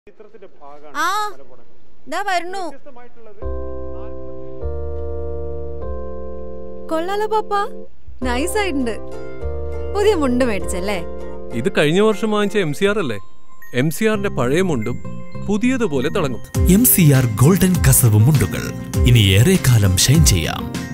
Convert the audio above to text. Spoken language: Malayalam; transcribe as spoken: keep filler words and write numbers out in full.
ആ ദാ വരുന്നു. കൊള്ളാലോ പാപ്പ, നൈസ് ആയിട്ടുണ്ട്. പുതിയ മുണ്ട് മേടിച്ചല്ലേ? ഇത് കഴിഞ്ഞ വർഷം വാങ്ങിച്ച എം സി ആർ അല്ലേ? എം സി ആറിന്റെ പഴയ മുണ്ടും പുതിയതുപോലെ തിളങ്ങും. എം സി ആർ ഗോൾഡൻ കസവ് മുണ്ടുകൾ ഇനി ഏറെ കാലം ഷൈൻ ചെയ്യാം.